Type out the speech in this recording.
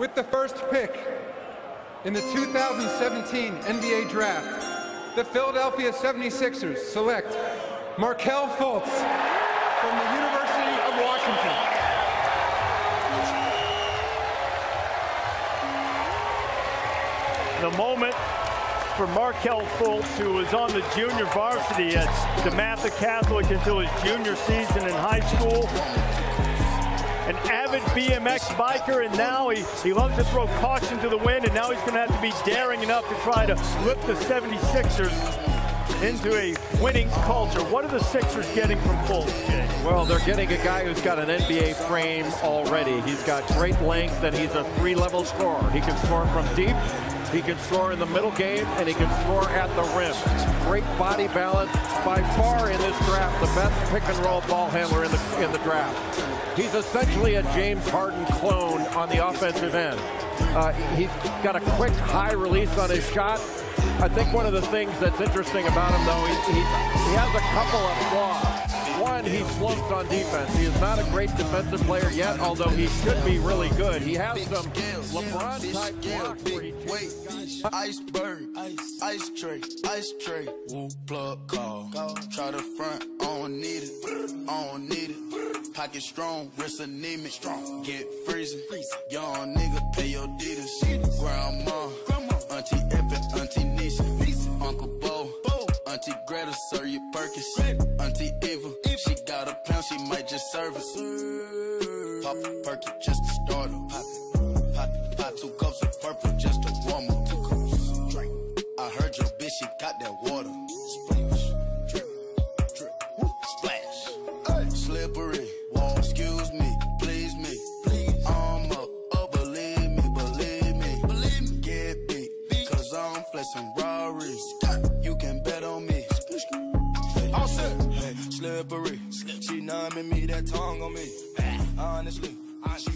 With the first pick in the 2017 NBA Draft, the Philadelphia 76ers select Markelle Fultz from the University of Washington. The moment for Markelle Fultz, who was on the junior varsity at DeMatha Catholic until his junior season in high school. An avid BMX biker, and now he loves to throw caution to the wind, and now he's going to have to be daring enough to try to lift the 76ers into a winning culture. What are the Sixers getting from Fultz, Jay? Well, they're getting a guy who's got an NBA frame already. He's got great length, and he's a three-level scorer. He can score from deep, he can score in the middle game, and he can score at the rim. Great body balance. By far in this draft, the best pick-and-roll ball handler in the draft. He's essentially a James Harden clone on the offensive end. He's got a quick, high release on his shot. I think one of the things that's interesting about him, though, he has a couple of flaws. One, he slumps on defense. He is not a great defensive player yet, although he should be really good. He has some LeBron-type blocks where he iceberg, ice tray, woo, plug call. Try to front, I don't need it, Pocket strong, wrist anemic, get freezing. Young nigga, pay your deeders. Grandma, Auntie Epic, Auntie Nisha, Uncle Bo, Auntie Greta, serve you Perkins. Auntie Eva, she got a pound, she might just serve us. Pop a Perky, just to start her. Pop 2 cups of purple, just to warm up. 2 cups, drink. I heard your bitch, she got that water. Splash, drip, drip, splash. Slippery, excuse me, please me. I'm up, believe me. Get beat, cause I'm flexing Rarries. You can bet on me. All set. Hey, slippery, she numbing me, that tongue on me. Honestly, she